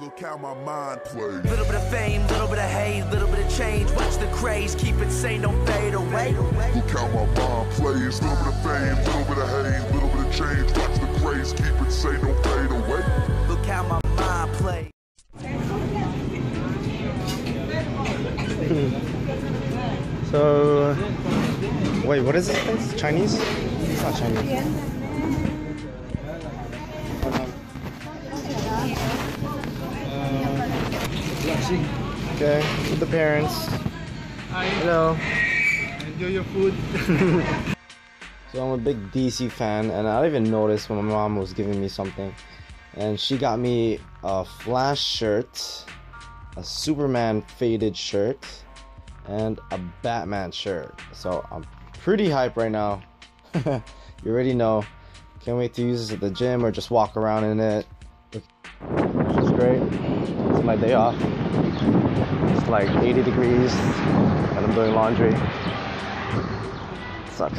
Look how my mind plays. Little bit of fame, little bit of hate, little bit of change. Watch the craze, keep it sane, don't fade away. Look how my mind plays. Little bit of fame, little bit of hate, little bit of change. Watch the craze, keep it sane, don't fade away. Look how my mind plays. So, wait, what is this place? Chinese? It's not Chinese. Okay, with the parents. Hi. Hello. Enjoy your food. So I'm a big DC fan, and I didn't even notice when my mom was giving me something. And she got me a Flash shirt, a Superman faded shirt, and a Batman shirt. So I'm pretty hyped right now. You already know. Can't wait to use this at the gym or just walk around in it. Which is great. It's my day off. It's like 80 degrees and I'm doing laundry. Sucks.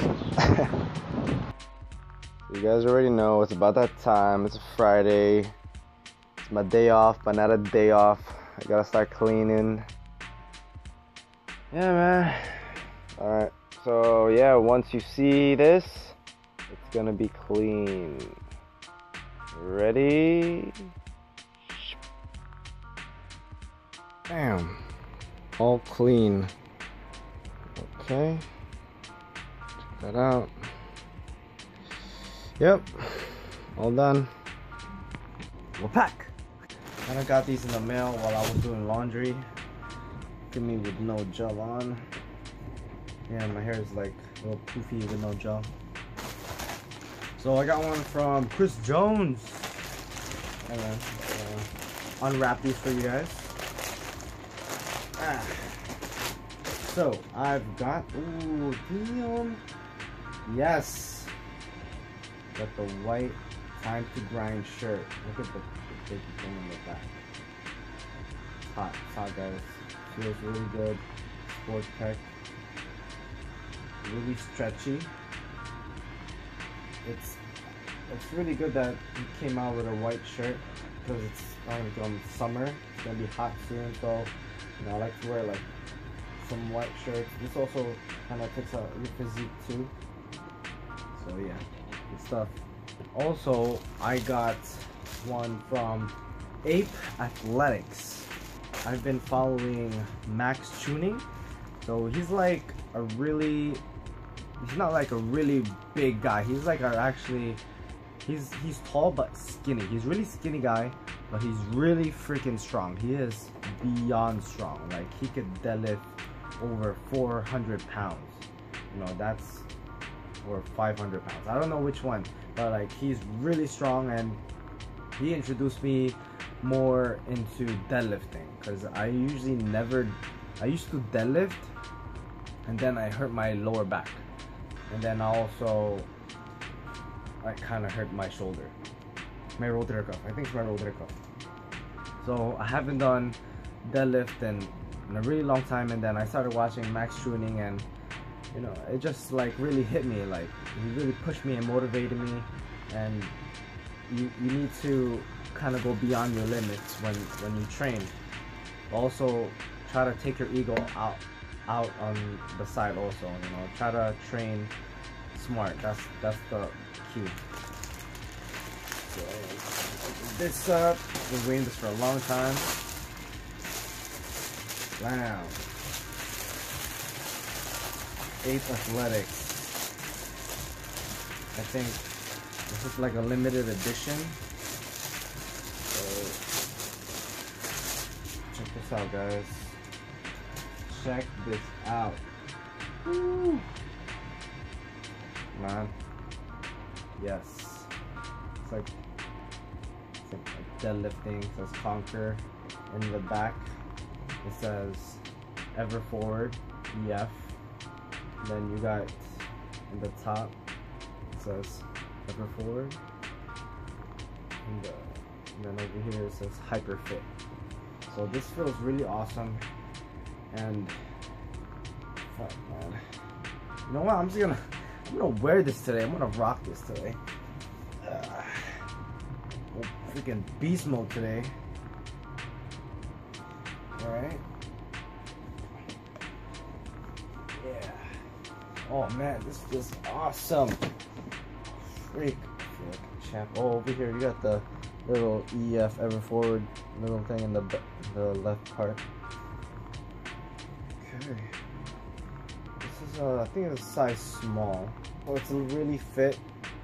You guys already know it's about that time. It's a Friday. It's my day off, but not a day off. I gotta start cleaning. Yeah, man. Alright, so yeah, once you see this, it's gonna be clean. Ready? Bam. All clean. Okay. Check that out. Yep. All done. We'll pack. And I got these in the mail while I was doing laundry. Look at me with no gel on. Yeah, my hair is like a little poofy with no gel. So I got one from Chris Jones. Anyway, unwrap these for you guys. So I've got, ooh, damn. Yes. Got the white Time to Grind shirt. Look at the big thing in the back. It's hot guys. Feels really good. Sport tech. Really stretchy. It's really good that he came out with a white shirt because it's going to become summer. It's gonna be hot soon, so you know I like to wear like some white shirts. This also kind of takes out your physique too. So yeah, good stuff. Also, I got one from Ape Athletics. I've been following Max Tuning, so he's like a really, he's not like a really big guy. He's like he's tall but skinny. He's really skinny guy, but he's really freaking strong. He is beyond strong. Like he could deadlift over 400 pounds. You know, that's, or 500 pounds. I don't know which one, but like he's really strong, and he introduced me more into deadlifting because I used to deadlift and then I hurt my lower back, and then also I kind of hurt my shoulder, my rotator cuff. I think it's my rotator cuff. So I haven't done deadlift in a really long time, and then I started watching Max Tuning, and you know, it just like really hit me. Like he really pushed me and motivated me, and you need to kind of go beyond your limits when you train. Also try to take your ego out on the side also, you know, try to train smart. That's the key. So this up, been waiting this for a long time. Wow. Ape Athletics. I think this is like a limited edition. So check this out, guys. Check this out. Woo. Man. Yes. It's like deadlifting. It says Conquer. In the back it says everforward, EF. Then you got in the top it says everforward. And then over here it says hyperfit. So this feels really awesome. And fuck, man. You know what? I'm gonna wear this today. I'm gonna rock this today. Freaking beast mode today. Alright. Yeah. Oh man, this feels awesome. Freak. I feel like a champ. Oh, over here you got the little EF everforward little thing in the left part. Okay. This is I think it's a size small. So it's really fit.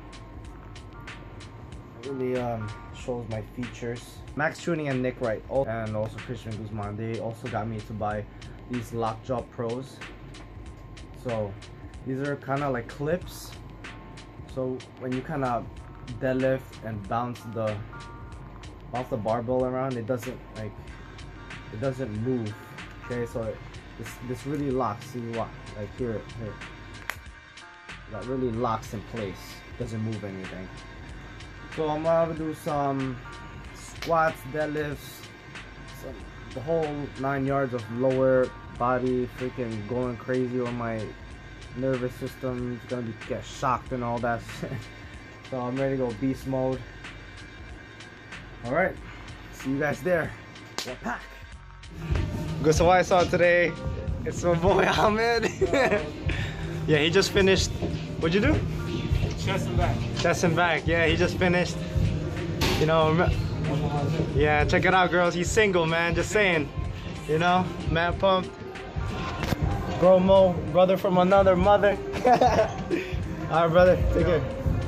It really shows my features. Max Tuning and Nick Wright and also Christian Guzman, they also got me to buy these Lockjaw Pros. So these are kind of like clips. So when you kind of deadlift and bounce the barbell around, it doesn't move. Okay, so this really locks. See what? Like here, that really locks in place. Doesn't move anything. So I'm gonna do some squats, deadlifts, the whole 9 yards of lower body, freaking going crazy on my nervous system. It's gonna get shocked and all that shit. So I'm ready to go beast mode. All right, see you guys there. We're pack. Good. So what I saw today, it's my boy Ahmed. Yeah, he just finished. What'd you do? Chest and back. Chest and back. Yeah, he just finished. You know. Yeah, check it out, girls. He's single, man. Just saying. You know, man pumped. Bro Mo, brother from another mother. Alright, brother. Take care.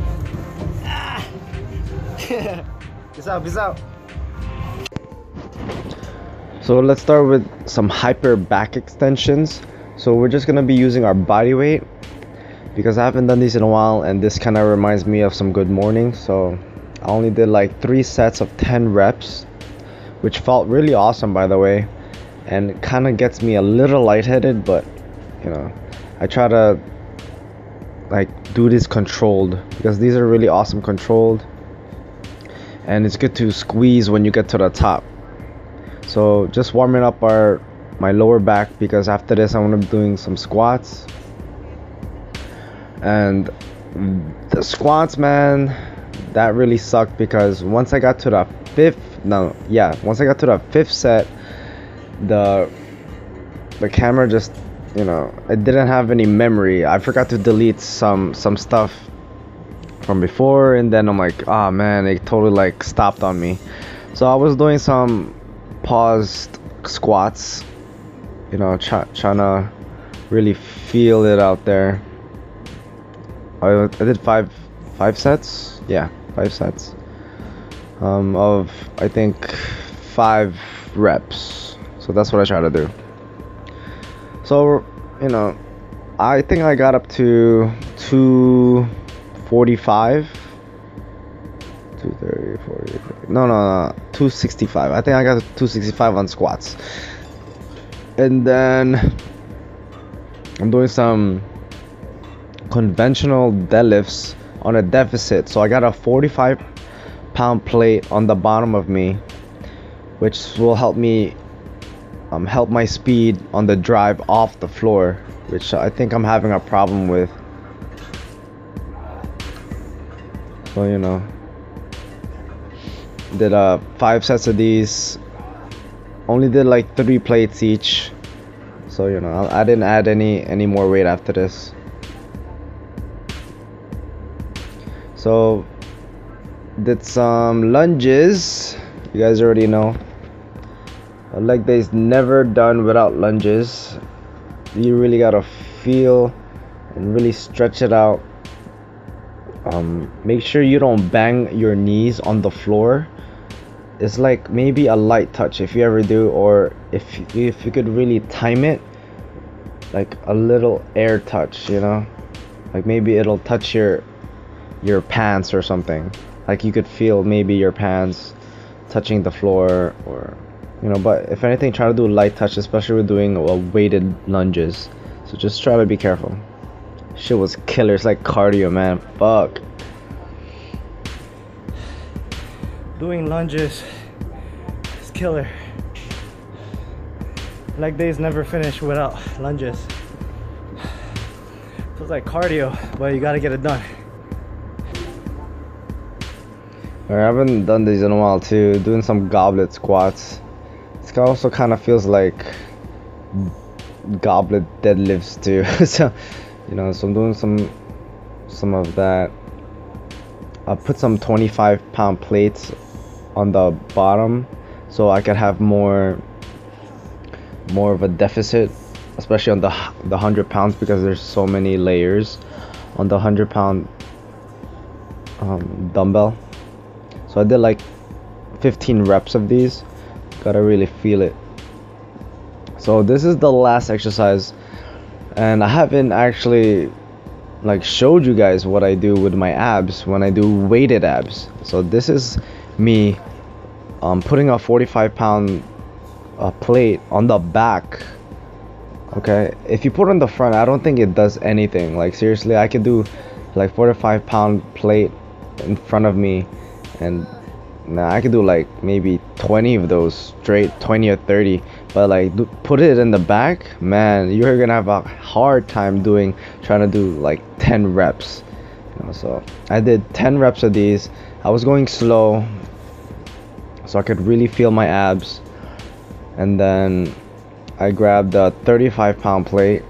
Peace out, peace out. So let's start with some hyper back extensions. So we're just gonna be using our body weight because I haven't done these in a while, and this kind of reminds me of some good mornings. So I only did like 3 sets of 10 reps, which felt really awesome, by the way, and it kind of gets me a little lightheaded, but you know, I try to like do this controlled because these are really awesome controlled, and it's good to squeeze when you get to the top. So just warming up my lower back, because after this I'm gonna be doing some squats. And the squats, man, that really sucked because once I got to the fifth set, the camera just, you know, it didn't have any memory. I forgot to delete some stuff from before, and then I'm like, oh man, it totally like stopped on me. So I was doing some paused squats, you know, trying to really feel it out there. I did five sets. Yeah, 5 sets of I think 5 reps. So that's what I try to do. So, you know, I think I got up to 245, 230, 40, no, 265. I think I got to 265 on squats. And then I'm doing some conventional deadlifts on a deficit. So I got a 45-pound plate on the bottom of me, which will help me help my speed on the drive off the floor, which I think I'm having a problem with. So, you know, did 5 sets of these, only did like 3 plates each. So, you know, I didn't add any more weight after this. So did some lunges. You guys already know a leg day is never done without lunges. You really gotta feel and really stretch it out. Make sure you don't bang your knees on the floor. It's like maybe a light touch if you ever do, or if you could really time it, like a little air touch, you know, like maybe it'll touch your pants or something. Like you could feel maybe your pants touching the floor, or you know, but if anything, try to do a light touch, especially with doing weighted lunges. So just try to be careful. Shit was killer. It's like cardio, man. Fuck. Doing lunges is killer. Leg days never finish without lunges. Feels like cardio, but you gotta get it done. Alright, I haven't done these in a while too. Doing some goblet squats. This also kind of feels like goblet deadlifts too. So, you know, so I'm doing some of that. I put some 25-pound plates on the bottom so I could have more of a deficit, especially on the 100 pounds, because there's so many layers on the 100-pound dumbbell. So I did like 15 reps of these. Gotta really feel it. So this is the last exercise, and I haven't actually like showed you guys what I do with my abs when I do weighted abs. So this is me putting a 45-pound plate on the back. Okay, if you put it on the front, I don't think it does anything. Like seriously, I could do like 45-pound plate in front of me, and now I could do like maybe 20 of those straight, 20 or 30. But like put it in the back, man, you're gonna have a hard time trying to do like 10 reps. You know, so I did 10 reps of these. I was going slow so I could really feel my abs, and then I grabbed a 35-pound plate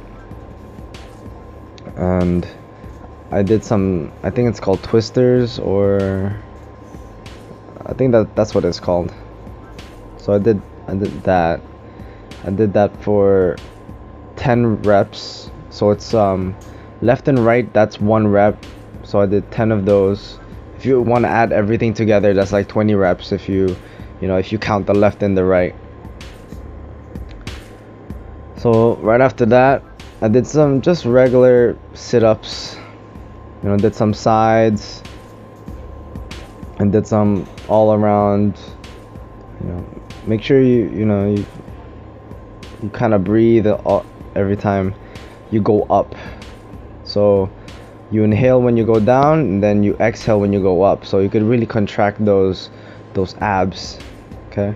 and I did some, I think it's called twisters, or I think that's what it's called. So I did that. I did that for 10 reps. So it's left and right, that's 1 rep. So I did 10 of those. If you want to add everything together, that's like 20 reps if you count the left and the right. So right after that, I did some just regular sit-ups. You know, did some sides and did some all around. You know, make sure you kind of breathe every time you go up. So you inhale when you go down, and then you exhale when you go up. So you could really contract those abs. Okay.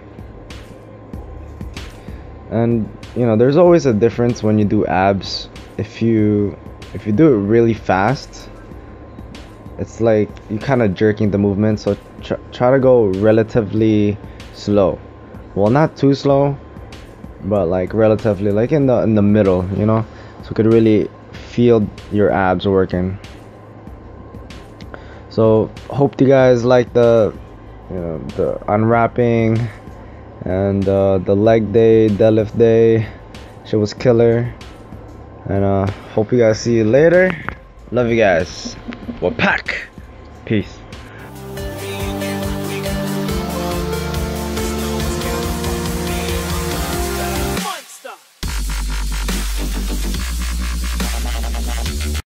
And you know, there's always a difference when you do abs. If you do it really fast, it's like you kind of jerking the movement. So try to go relatively slow. Well, not too slow, but like relatively, like in the middle, you know, so you could really feel your abs working. So hope you guys like the unwrapping and the leg day, deadlift day. Shit was killer. And hope you guys see you later. Love you guys. We're pack. Peace.